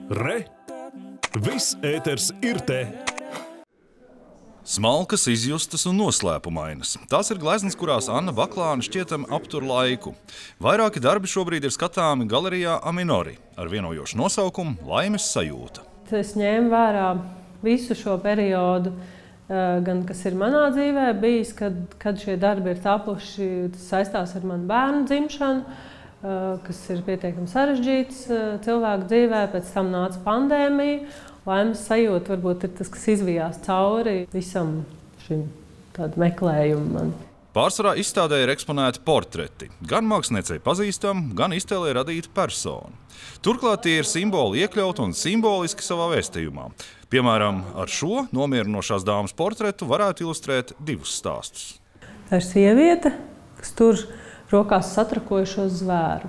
Re! Viss ēters ir te! Smalkas, izjustas un noslēpumainas. Tās ir gleznas, kurās Anna Baklāne šķietami aptur laiku. Vairāki darbi šobrīd ir skatāmi galerijā Aminori ar vienojošu nosaukumu Laimes sajūta. Es ņēmu vērā visu šo periodu, gan kas ir manā dzīvē bijis, kad šie darbi ir tapuši, tas saistās ar manu bērnu dzimšanu, kas ir pietiekami sarežģīts cilvēku dzīvē, pēc tam nāca pandēmija. Laimes sajūta varbūt ir tas, kas izvijās cauri visam šim tādu meklējumu. Pārsvarā izstādē ir eksponēti portreti, gan māksliniecei pazīstami, gan iztēlē radīta persona. Turklāt tie ir simboli iekļauti un simboliski savā vēstījumā. Piemēram, ar šo nomierinošās dāmas portretu varētu ilustrēt divus stāstus. Tā ir sieviete, kas tur rokās satrakojušos zvēru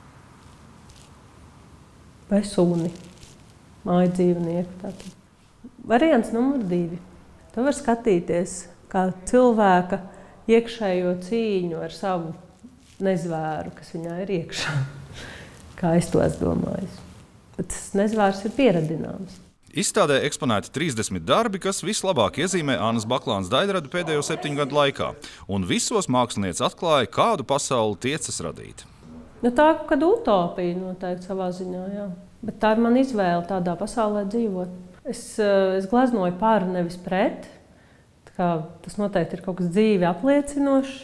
vai suni, māju dzīvnieku. Tātad. Variants numur 2. Tu var skatīties kā cilvēka iekšējo cīņu ar savu nezvēru, kas viņā ir iekšā. Kā es to esmu domājis. Bet tas nezvērs ir pieradināms. Izstādē eksponēti 30 darbi, kas vislabāk iezīmē Annas Baklānes daļradu pēdējo 7 gadu laikā. Un visos mākslinieci atklāja, kādu pasauli tiecas radīt. Tā ir kāda utopija noteikti savā ziņā, jā. Bet tā ir mana izvēle tādā pasaulē dzīvot. Es gleznoju par, nevis pret. Tas noteikti ir kaut kas dzīvi apliecinošs.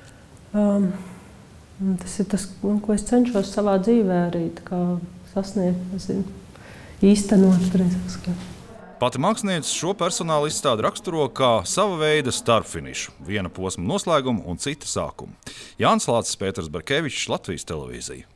Tas ir tas, ko es cenšos savā dzīvē arī sasniegt, īstenot. Pati mākslinieca šo personālu izstādi raksturo kā sava veida starpfinišu, viena posma noslēgumu un cita sākumu. Jānis Lācis, Pēters Barkevičs, Latvijas televīzija.